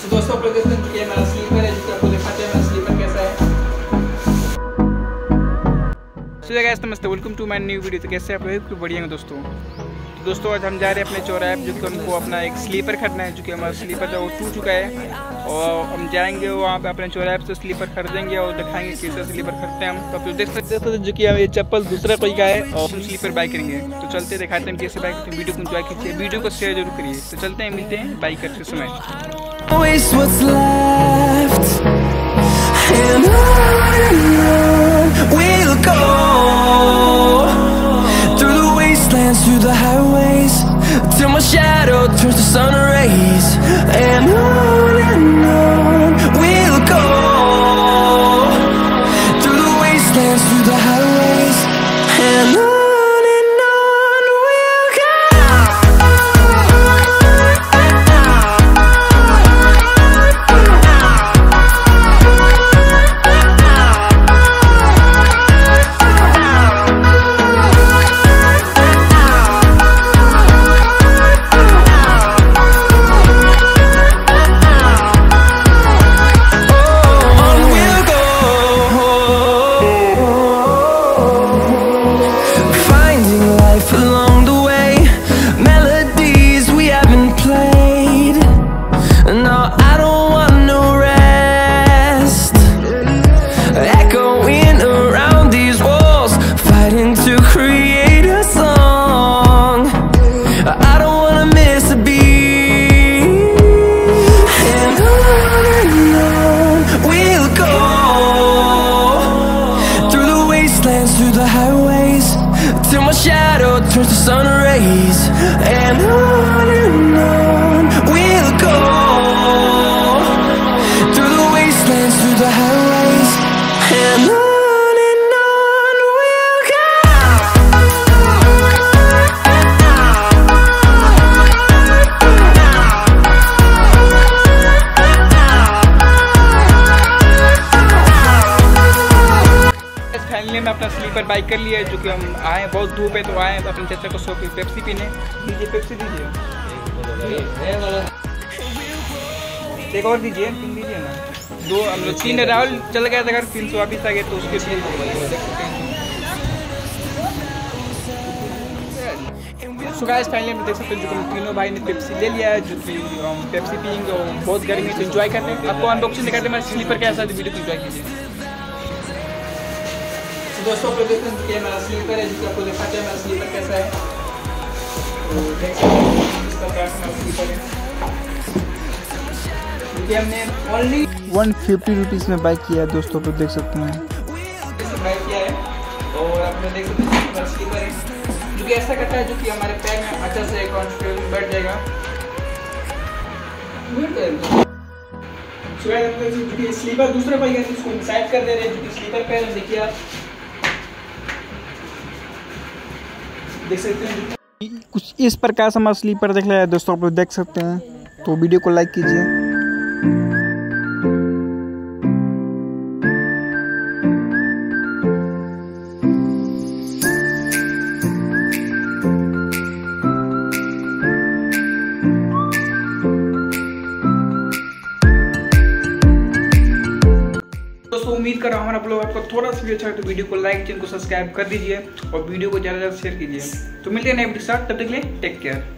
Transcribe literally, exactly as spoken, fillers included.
तो दोस्तों आप लोग देखते हैं कि हमारा स्लीपर है, जिसको आपको दिखाते हैं हमारा स्लीपर कैसा है। सो गाइस नमस्ते, welcome to my new video. तो कैसे आप लोग बढ़िया हैं दोस्तों। तो दोस्तों आज हम जा रहे हैं अपने चौराहे पे, जो कि हमको अपना एक स्लीपर खरीदना है, जो कि हमारा स्लीपर जो वो टूट चुका है। और हम जाएंगे वहाँ पे अपने चौराहे से स्लीपर खरीदेंगे और दिखाएंगे कैसा स्लीपर खरीदते हैं हम। तो आप लोग देख सकते हैं जो कि हम ये चप्पल दूसरा कोई का है और हम स्लीपर बाई करेंगे। तो चलते दिखाते हैं कैसे बाई करते हैं। वीडियो को एंजॉय कीजिए, वीडियो को शेयर जरूर करिए। तो चलते हैं, मिलते हैं बाई करते समय। Waste what's left, and on and on we'll go, through the wastelands, through the highways, till my shadow turns to sun rays. And on and on we'll go, through the wastelands, through the highways, and on. Through the highways, till my shadow turns to sun rays. And on and on we'll go, through the wastelands, through the highways, and on. Finally मैं अपना sleeper bike कर लिया है, जो कि हम आए बहुत धूप है तो आए तो अपने चाचा को सौ पे पेप्सी पीने दीजिए। पेप्सी दीजिए, एक और दीजिए, तीन दीजिए ना। दो हम लोग तीन राहुल चल गया था घर, तीन सौ वापिस आ गए तो उसके लिए सो गाइस फाइनली हम देख सकते हैं जो हम तीनों भाई ने पेप्सी ले लिया है, जो कि हम पेप्सी पियेंगे और बहुत गर्मी से एंजॉय करते हैं। आपको अनबॉक्सिंग दिखाते हैं हमारा स्लीपर कैसा है, वीडियो को एंजॉय कीजिए। दोस्तों आप लोग देखते हैं कि हमारा स्लीपर है, जिसको आपको दिखाते हैं हमारा स्लीपर कैसा है। तो देख सकते हैं इस प्रकार से हमारा स्लीपर है, क्योंकि हमने ओनली वन फिफ्टी रुपीज़ में बाई किया है। दोस्तों आप देख सकते हैं बाई किया है। और आपने देख सकते हैं हमारा स्लीपर है, जो कि ऐसा करता है जो कि हमारे पैर में अच्छा से कंफर्टेबल बैठ जाएगा। जो कि स्लीपर दूसरे पाई है इसको इंसाइड कर दे रहे हैं, जो कि स्लीपर पैर देखिए आप देख सकते हैं कुछ इस प्रकार से हमारा स्लीपर देख लिया है। दोस्तों आप लोग देख सकते हैं, तो वीडियो को लाइक कीजिए। उम्मीद कर रहा हूँ आप लोग आपको थोड़ा सा भी अच्छा तो वीडियो को लाइक, चैनल को सब्सक्राइब कर दीजिए और वीडियो को ज़्यादा से ज़्यादा शेयर कीजिए। तो मिलते हैं नेक्स्ट साथ, तब तक के लिए टेक केयर।